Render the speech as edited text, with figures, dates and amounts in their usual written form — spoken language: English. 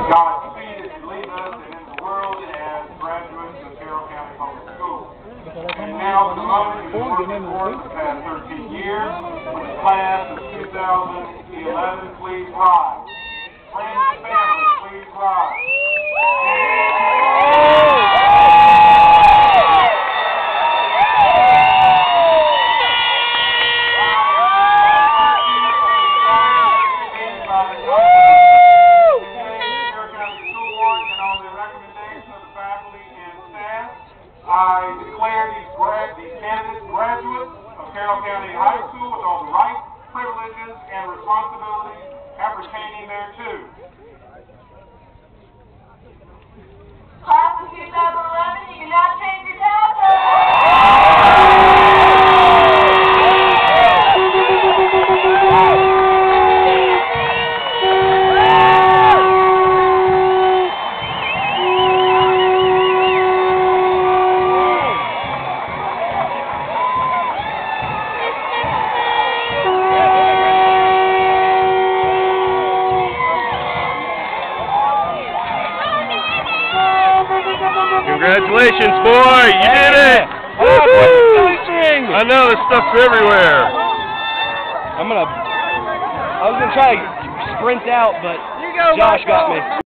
Godspeed as you leave us and in the world as graduates of Carroll County Public Schools. And now, for the moment you've been working for the past 13 years, with the class of 2011, please rise. Friends and family, please rise. I declare these candidates graduates of Carroll County High School with all the rights, privileges, and responsibilities appertaining thereto. Class of 2011, you can now change your tassel. Congratulations, boy! You did it! I know, there's stuff everywhere. I was gonna try to sprint out, but Josh got me.